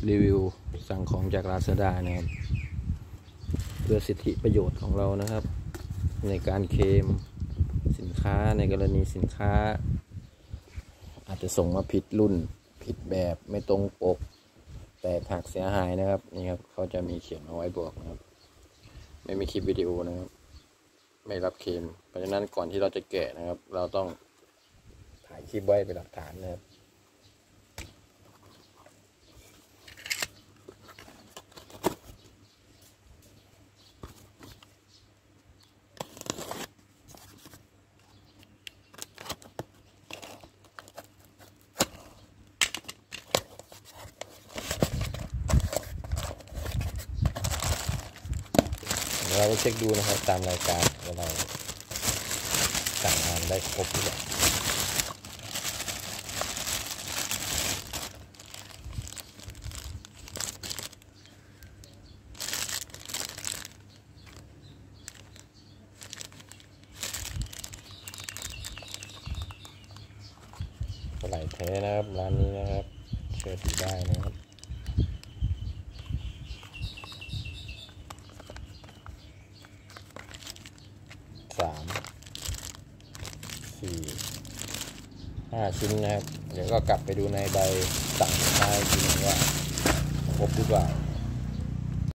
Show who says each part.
Speaker 1: รีวิวสั่งของจาก Lazada นะครับเพื่อสิทธิประโยชน์ของเรานะครับในการเคลมสินค้าในกรณีสินค้าอาจจะส่งมาผิดรุ่นผิดแบบไม่ตรงปกแตกหักเสียหายนะครับนี่ครับเขาจะมีเขียนเอาไว้บอกนะครับไม่มีคลิปวิดีโอนะครับไม่รับเคลมเพราะฉะนั้นก่อนที่เราจะแกะนะครับเราต้องถ่ายคลิปไว้เป็นหลักฐานนะครับเราเช็คดูนะครับตามรายการว่าเราสั่งงานได้ครบหรือเปล่าปลาไหลแท้นะครับร้านนี้นะครับเชื่อถือได้นะครับ5 ชิ้นนะครับเดี๋ยวก็กลับไปดูในใบสั่งได้จริงว่าครบหรือเปล่า